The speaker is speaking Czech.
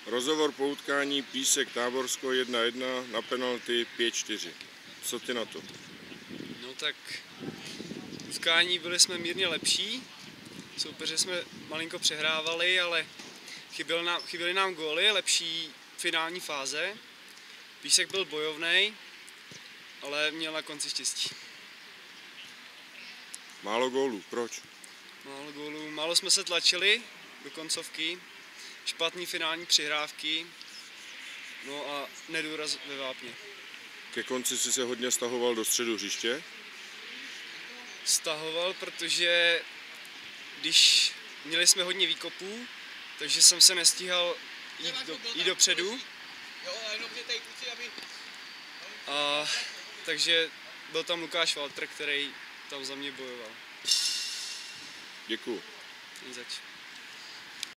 Rozhovor po utkání Písek Táborsko 1-1 na penalty 5-4. Co ty na to? No tak utkání byli jsme lepší, soupeře jsme malinko přehrávali, ale chyběly nám góly, lepší finální fáze. Písek byl bojovný, ale měl na konci štěstí. Málo gólů, proč? Málo gólů, málo jsme se tlačili do koncovky, špatný finální přihrávky, no a nedůraz ve vápně. Ke konci si se hodně stahoval do středu hřiště? Stahoval, protože když měli jsme hodně výkopů, takže jsem se nestíhal jít dopředu. A takže byl tam Lukáš Walter, který tam za mě bojoval. Děkuju. Zač.